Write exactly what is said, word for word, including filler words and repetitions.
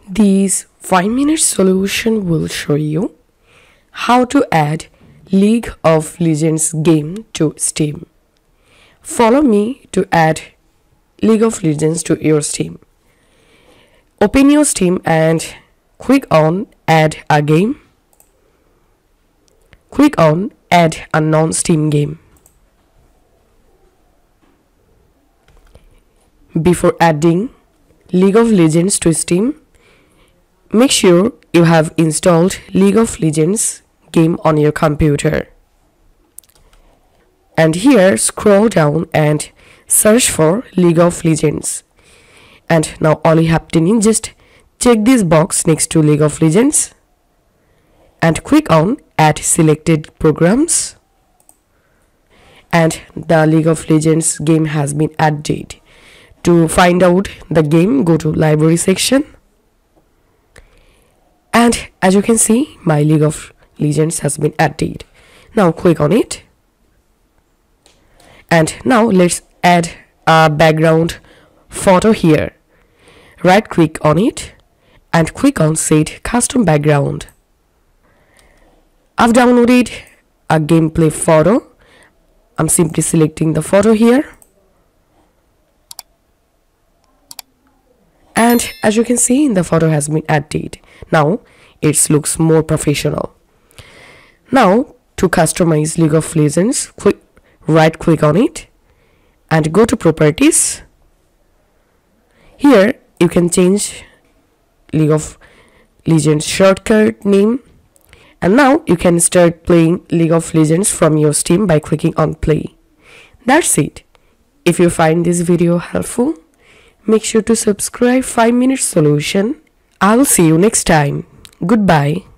This five minute solution will show you how to add League of Legends game to Steam. Follow me to add League of Legends to your Steam. Open your Steam and click on Add a Game. Click on Add a non-Steam game. Before adding League of Legends to Steam, make sure you have installed League of Legends game on your computer. And here scroll down and search for League of Legends. And now all you have to do is just check this box next to League of Legends and click on Add Selected Programs. And the League of Legends game has been added. To find out the game, go to Library section. And as you can see, my League of Legends has been added. Now click on it. And now let's add a background photo here. Right click on it and click on Set Custom Background. I've downloaded a gameplay photo. I'm simply selecting the photo here. And as you can see, the photo has been added. Now it looks more professional. Now to customize League of Legends, click, right click on it and go to Properties. Here you can change League of Legends shortcut name. And now you can start playing League of Legends from your Steam by clicking on Play. That's it. If you find this video helpful, make sure to subscribe five minute solution. I will see you next time. Goodbye.